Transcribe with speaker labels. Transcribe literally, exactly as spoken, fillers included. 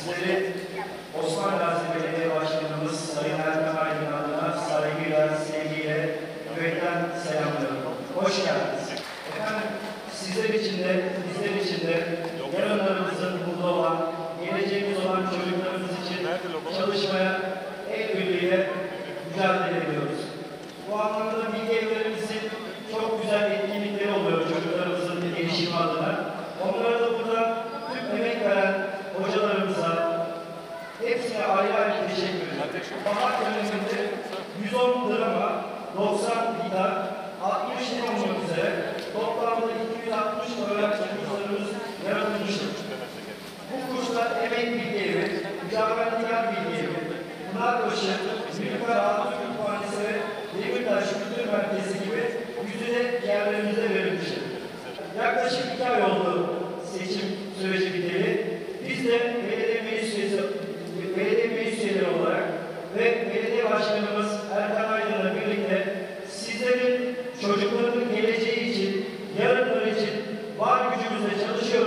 Speaker 1: Sizleri Osman Gazi Belediye Başkanımız Sayın Erkan Aydın adına saygıyla, sevgiyle, yürekten selamlıyorum. Hoş geldiniz. Efendim, sizler için de, bizler için de yarınlarımızın burada olan, geleceğimiz olan çocuklarımız için çalışmaya el birliğiyle mücadele ediyoruz. Bu anlamda bilgi evlerimizin çok güzel etkinlikleri oluyor çocuklarımızın gelişimi adına. Onlara da burada tüm emek veren hocalarımıza, hepsine ayrı ayrı teşekkür ederim. Bahar döneminde yüz on drama, doksan gitar, altmış olmak üzere toplamda iki yüz altmış öğrenci kurslarımız yaratılmıştır. Bu kurslar emek bilgi evi, mücadelekar bilgi evi, Pınarbaşı, Nilüfer Hatun Kütüphanesi ve Demirtaş Kültür Merkezi gibi yüzüne yerlerimize verilmiştir. Yaklaşık iki ay oldu seçim süreci biteli. Biz de belediye meclis üyesi, belediye meclis üyeleri olarak ve belediye başkanımız Erkan Aydın'la birlikte sizlerin çocuklarının geleceği için, yarınları için var gücümüzle çalışıyoruz.